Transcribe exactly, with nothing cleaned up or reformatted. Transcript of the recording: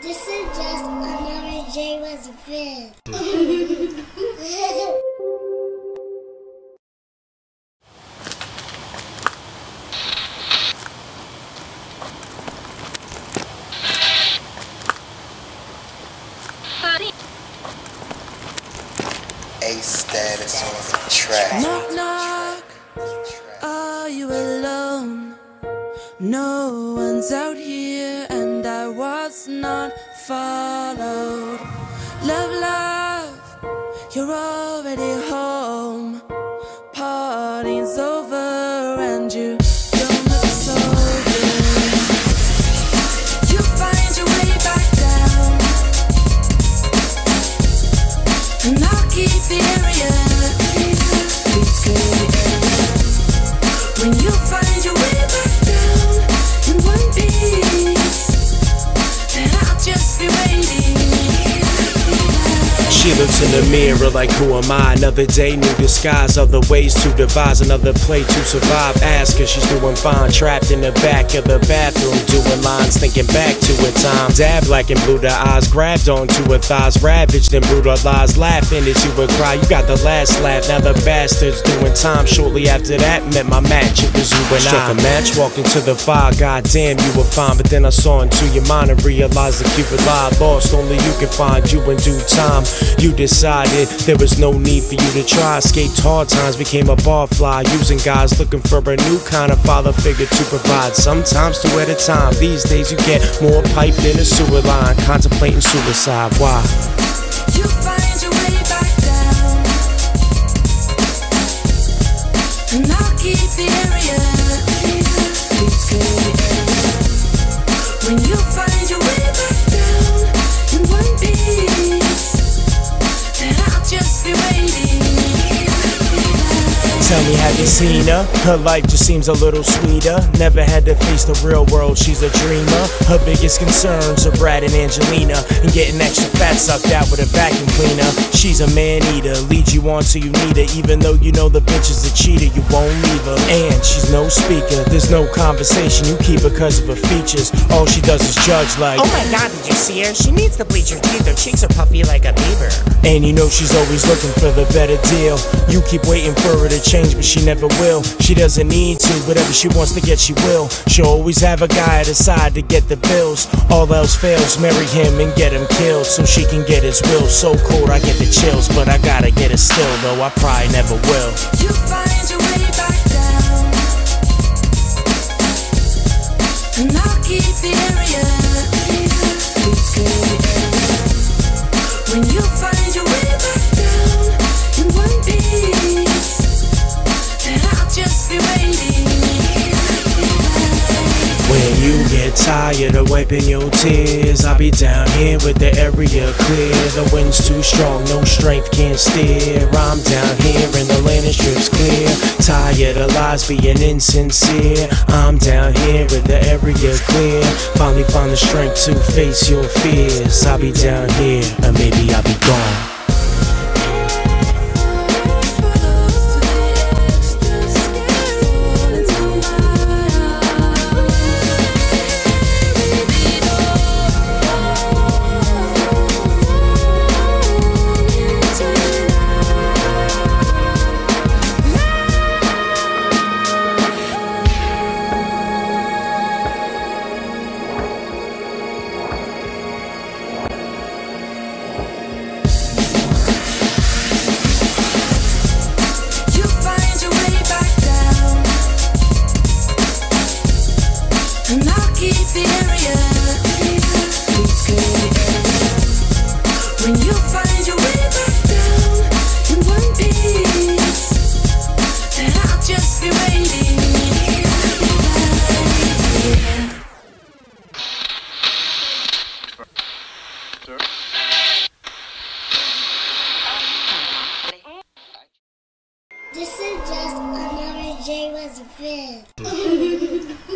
This is just another J was Vids. A status on the track. Knock, knock. Are you alone? No one's out here, and I was not followed. Love, love, you're already home. Party's over, and you don't look so good. You find your way back down, and I'll keep the area. It's good. When you find your way back down in one piece, then I'll just be waiting. She looks in the mirror like, who am I? Another day, new disguise, other ways to devise another play to survive. Ask her, she's doing fine, trapped in the back of the bathroom, doing lines, thinking back to a time. Dad black and blue, the eyes grabbed onto her thighs, ravaged and brutalized, laughing as you would cry. You got the last laugh, now the bastard's doing time. Shortly after that, met my match, it was you and I. Struck a match, walked into the fire, goddamn, you were fine. But then I saw into your mind and realized the Cupid lie lost. Only you can find you in due time. You decided there was no need for you to try. Escaped hard times, became a barfly, using guys looking for a new kind of father figure to provide. Sometimes two at a time. These days you get more pipe than a sewer line. Contemplating suicide. Why? You find your way back down, and I'll keep the area. It's good. When you find your way back down in one piece, then I'll just be waiting. Tell me, have you seen her? Her life just seems a little sweeter. Never had to face the real world, she's a dreamer. Her biggest concerns are Brad and Angelina, and getting extra fat sucked out with a vacuum cleaner. She's a man-eater, leads you on till you need her. Even though you know the bitch is a cheater, you won't leave her. And she's no speaker, there's no conversation. You keep her cause of her features. All she does is judge like, oh my god, did you see her? She needs to bleach her teeth, her cheeks are puffy like a beaver. and you know she's always looking for the better deal. You keep waiting for her to change, but she never will. She doesn't need to, whatever she wants to get, she will. She'll always have a guy at her side to get the bills. All else fails, marry him and get him killed, so she can get his will. So cold I get the chills, but I gotta get it still, though I probably never will. You find your way back down, and I'll keep the area. It's good. When you find your way back down in one piece, then I'll just be waiting. When you get tired of wiping your tears, I'll be down here with the area clear. The wind's too strong, no strength can steer. I'm down here and the landing strip's clear. Tired of lies being insincere. I'm down here with the area clear. Finally found the strength to face your fears. I'll be down here, or maybe I'll be gone. And I'll keep the area. It's good. When you find your way back down in one piece, then I'll just be waiting. This is just another J was Vids.